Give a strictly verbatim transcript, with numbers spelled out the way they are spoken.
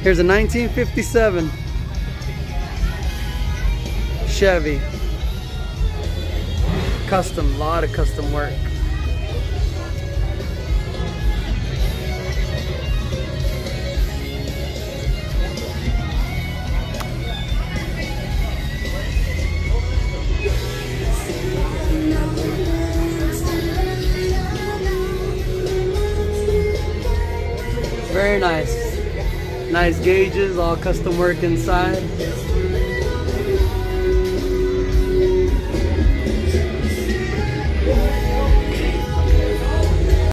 Here's a nineteen fifty-seven Chevy. Custom, lot of custom work. Very nice. Nice gauges, all custom work inside.